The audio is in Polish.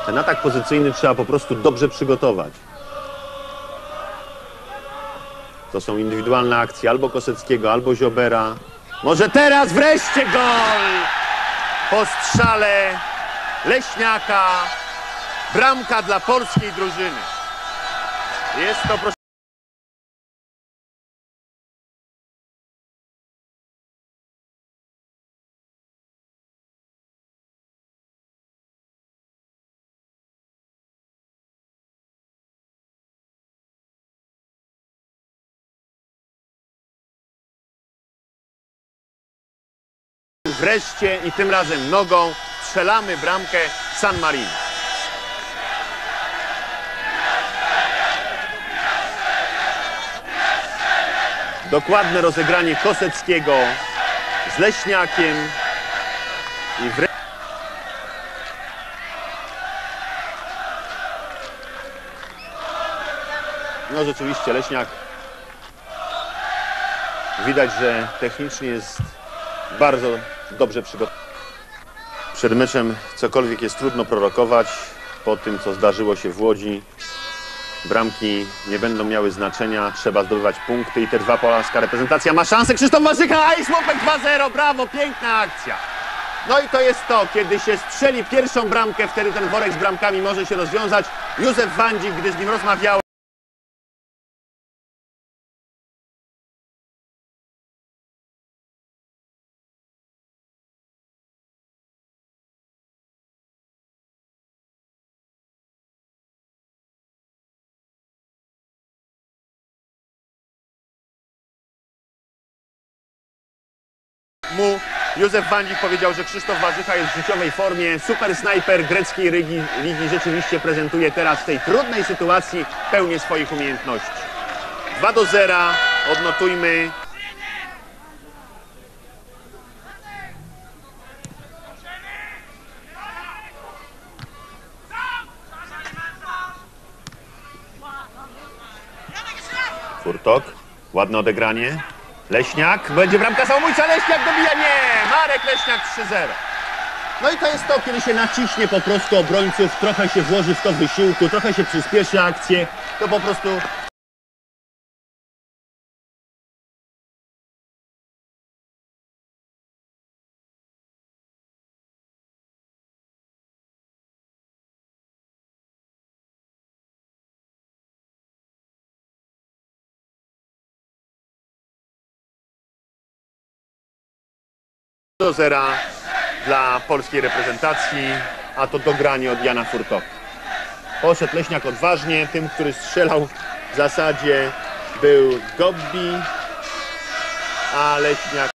Ten atak pozycyjny trzeba po prostu dobrze przygotować. To są indywidualne akcje albo Koseckiego, albo Ziobera. Może teraz wreszcie gol! Po strzale Leśniaka. Bramka dla polskiej drużyny. Jest to, proszę. Wreszcie i tym razem nogą strzelamy bramkę San Marino. Dokładne rozegranie Koseckiego z Leśniakiem i no rzeczywiście Leśniak widać, że technicznie jest bardzo dobrze przygotowany. Przed meczem cokolwiek jest trudno prorokować. Po tym, co zdarzyło się w Łodzi, bramki nie będą miały znaczenia. Trzeba zdobywać punkty i te dwa polska reprezentacja ma szansę. Krzysztof Warzycha, i słupek 2-0. Brawo, piękna akcja. No i to jest to, kiedy się strzeli pierwszą bramkę, wtedy ten worek z bramkami może się rozwiązać. Józef Wandzik, gdy z nim rozmawiałem. Józef Wandzik powiedział, że Krzysztof Warzycha jest w życiowej formie. Super snajper greckiej ligi rzeczywiście prezentuje teraz w tej trudnej sytuacji pełnię swoich umiejętności. 2-0, odnotujmy. Furtok, ładne odegranie. Leśniak, będzie bramka samobójcza, Leśniak dobija, nie! Marek Leśniak 3-0. No i to jest to, kiedy się naciśnie po prostu obrońców, trochę się włoży w to wysiłku, trochę się przyspieszy akcję, to po prostu... Do zera dla polskiej reprezentacji, a to dogranie od Jana Furtoka. Poszedł Leśniak odważnie, tym, który strzelał w zasadzie był Gobbi, a Leśniak